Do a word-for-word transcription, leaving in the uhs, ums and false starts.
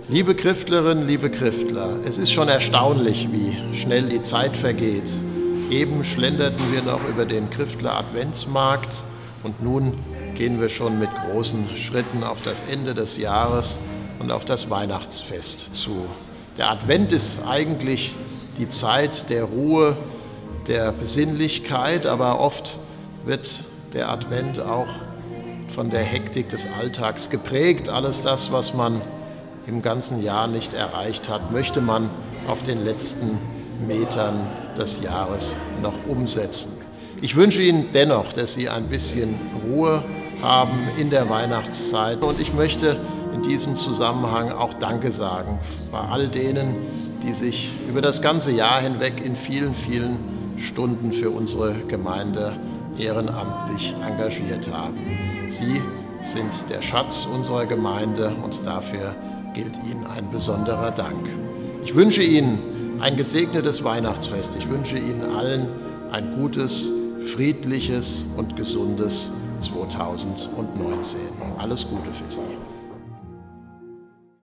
Liebe Christlerinnen, liebe Christler, es ist schon erstaunlich, wie schnell die Zeit vergeht. Eben schlenderten wir noch über den Christler Adventsmarkt und nun gehen wir schon mit großen Schritten auf das Ende des Jahres und auf das Weihnachtsfest zu. Der Advent ist eigentlich die Zeit der Ruhe, der Besinnlichkeit, aber oft wird der Advent auch von der Hektik des Alltags geprägt. Alles das, was man im ganzen Jahr nicht erreicht hat, möchte man auf den letzten Metern des Jahres noch umsetzen. Ich wünsche Ihnen dennoch, dass Sie ein bisschen Ruhe haben in der Weihnachtszeit und ich möchte in diesem Zusammenhang auch Danke sagen bei all denen, die sich über das ganze Jahr hinweg in vielen, vielen Stunden für unsere Gemeinde ehrenamtlich engagiert haben. Sie sind der Schatz unserer Gemeinde und dafür gilt Ihnen ein besonderer Dank. Ich wünsche Ihnen ein gesegnetes Weihnachtsfest. Ich wünsche Ihnen allen ein gutes, friedliches und gesundes zweitausendneunzehn. Alles Gute für Sie.